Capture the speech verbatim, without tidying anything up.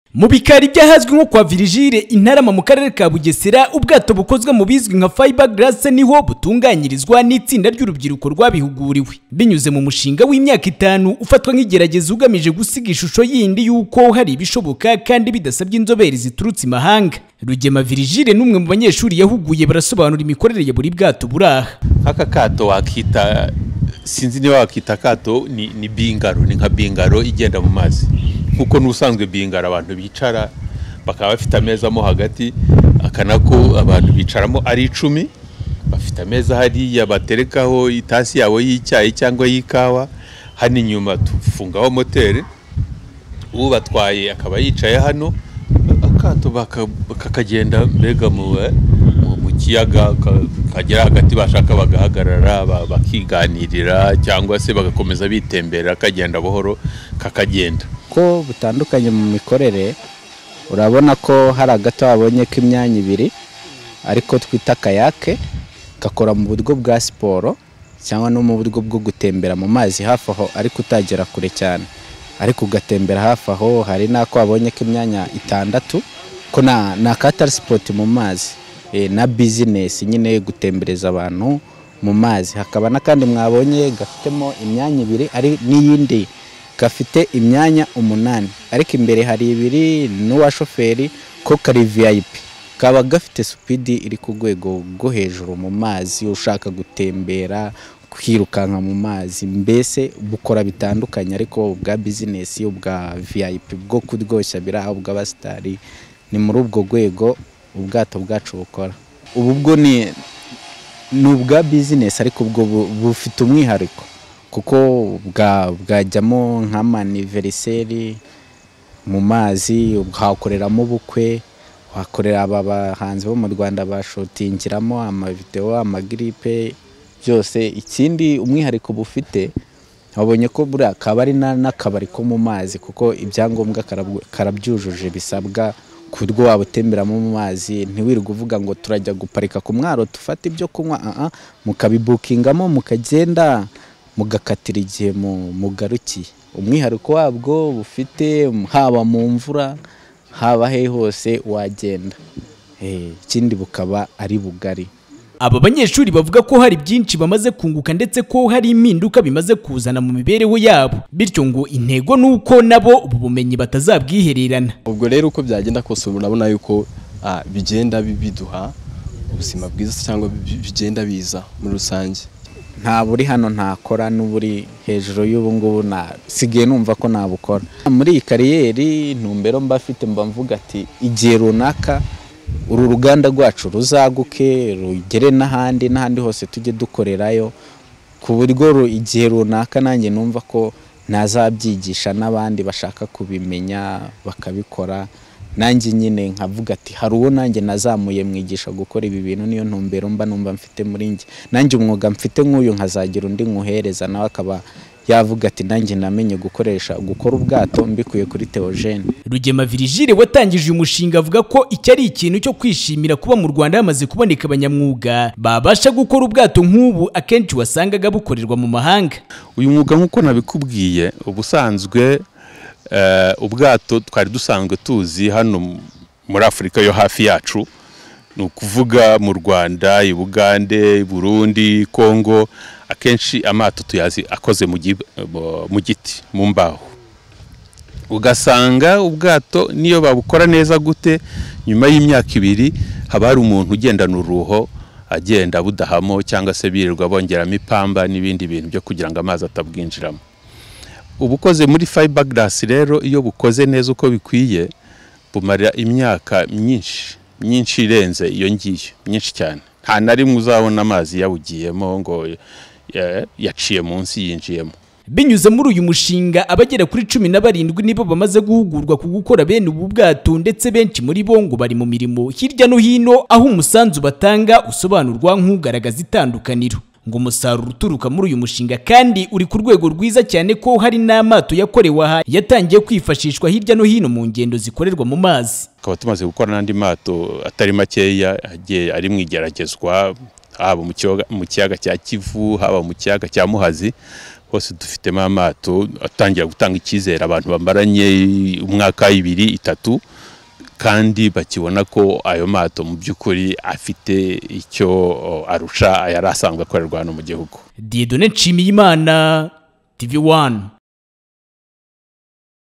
Mu bikari byahazwi nko kwa Virigile Intarama mu karere ka Bugesera, ubwato bukozwe mu bizwi nka fiberglass niho butunganyirizwa n'itsinda ry'urubyiruko rwabihuguriwe binyuze mu mushinga w'imyaka itanu ufatwa nk'igerageza ugamije gusiga ishusho yindi yuko hari ibishoboka kandi bidasabye inzobere ziturutse imahanga. Rugema Virigile n'umwe mu banyeshuri yahuguye barasobanura imikorere ya buri bwato buraha. Aka kato wakita sinzi niba wakita kato ni, ni bingaro, ni nka bingaro igenda mu mazi. Kuko n'usanzwe bingara abantu bicara bakaba bafite ameza mo hagati, akanako abantu bicaramo ari icumi, bafite ameza hariya baterekaho itasi yabo y'icyayi cyangwa y'ikawa, hano inyuma tufungaho moteri, ubu batwaye akaba yicaye hano, akato bakagenda mbega mu mu kiyaga kagera hagati, bashaka bagahagarara bakiganirira cyangwa se bagakomeza bitembera, kagenda buhoro kakagenda. Ko butandukanye mu mikorere, urabona ko hari agato abonye ko imyanya ibiri ariko twita kayake, gakora mu buryo bwa siporo cyangwa no mu buryo bwo gutembera mu mazi hafi aho ariko utagera kure cyane, ariko ugatembera hafi aho. Hari nako abonye ko imyanya itandatu ko na na katari sport mu mazi e, na business nyine gutembereza abantu mu mazi. Hakaba nakandi mwabonye gafitemo imyanya ibiri ari n'iyindi gafite imyanya umunani, ariko imbere hari ibiri n'uwa shoferi ko kari V I P, kaba gafite speed iri ku rwego rwo hejuru mu mazi. Ushaka gutembera kwirukanka mu mazi, mbese bukora bitandukanye, ariko bwa business ubwa V I P bwo kuryoshya biraha bw'abastari ni muri ubwo rwego ubwato bwacu bukora. Ubu bwo ni n'ubwa business ariko ubwo bufite umwihariko kuko bwa bwajyamo nk'amaniveriseri mu mazi, uhakoreramo ubukwe, wakorera aba bahanzi bo mu Rwanda bashotingiramo amavideo, amagripe byose. Ikindi umwihariko bufite, wabonye ko buri akaba ari n'akabari ko mu mazi kuko ibyangombwa karabyujuje bisabwa ku buryo wabutemberamo mu mazi. Ntiwirirwe uvuga ngo turajya guparika ku mwaro tufate ibyo kunywa, a a mukabibukingamo mukagenda mugakatira igihe mu mugarukiye. Umwihariko wabwo bufite haba mu mvura haba he hose wagenda, eh ikindi bukaba ari bugari. Aba banyeshuri bavuga ko hari byinshi bamaze kunguka ndetse ko hari impinduka bimaze kuzana mu mibereho yabo, bityo ngo intego nuko nabo ubu bumenyi batazabwihererana. Ubwo rero uko byagenda kose urabona yuko ah, bigenda biduha ubuzima bwiza cyangwa bigenda biza muri rusange. Nta buri hano ntakora n'uburi hejuru y'ubu ngubu na sigiye numva ko nabukora. Muri iyi kariyeri ntumbero mbafite mba mvuga ati igihe runaka uru ruganda rwacu ruzaguke rugere n'ahandi n'ahandi hose tujye dukorerayo, ku buryo igihe runaka nanjye numva ko nazabyigisha n'abandi bashaka kubimenya bakabikora. Nanjye nyine nkavuga ati hari uwo nanjye nazamuye mwigisha gukora ibi bintu, niyo ntumbero mba numva mfite muri nge. Nanjye umwuga mfite nk'uyu nkazagira undi nkuhereza nawe akaba yavuga ati nanjye namenye gukoresha gukora ubwato mbikuye kuri Theogene. Rugema Virigile watangije uyu mushinga avuga ko iki ari ikintu cyo kwishimira kuba mu Rwanda hamaze kuboneka abanyamwuga babasha gukora ubwato nk'ubu akenshi wasangaga bukorerwa mu mahanga. Uyu mwuga nk'uko nabikubwiye ubusanzwe Uh, ubwato twari dusanzwe tuzi hano muri Afrika yo hafi yacu, ni ukuvuga mu Rwanda, i Bugande, Burundi, Kongo. Akenshi amato tuyazi akoze mu giti, mu mbaho. Ugasanga ubwato niyo babukora neza gute, nyuma y'imyaka ibiri haba hari umuntu ugendana uruho agenda budahamo cyangwa se birirwa bongeramo ipamba n'ibindi bintu byo kugira ngo amazi atabwinjiramo. Ubukoze muri fiberglass rero iyo bukoze neza uko bikwiye bumara imyaka myinshi myinshi irenze iyo ngiyo, myinshi cyane. Nta na rimwe uzabona amazi yabugiyemo ngo yaciye munsi yinjiyemo. Binyuze muri uyu mushinga abagera kuri cumi na barindwi nibo bamaze guhugurwa ku gukora bene ubu bwato, ndetse benshi muri bo ngo bari mu mirimo hirya no hino, aho umusanzu batanga usobanurwa nk'ugaragaza itandukaniro. Ngo umusaruro uturuka muri uyu mushinga kandi uri ku rwego rwiza cyane ko hari n'amato yakorewe aha yatangiye kwifashishwa hirya no hino mu ngendo zikorerwa mu mazi. Akaba tumaze gukora n'andi mato atari makeya agiye ari mwigeragezwa, haba mu kiyaga cya Kivu, haba mu kiyaga cya Muhazi, hose dufitemo amato atangira gutanga icyizere abantu bamaranye umwaka ibiri itatu kandi bakibona ko ayo mato mu by'ukuri afite icyo arusha ayari asanzwe akorerwa hano mu gihugu. Dieudonné Nshimiyimana, T V one.